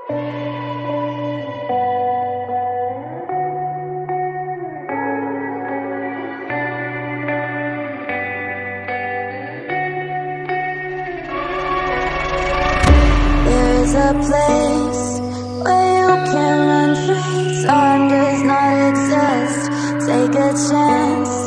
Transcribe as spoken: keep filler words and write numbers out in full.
There's a place where you can run free. Time does not exist. Take a chance.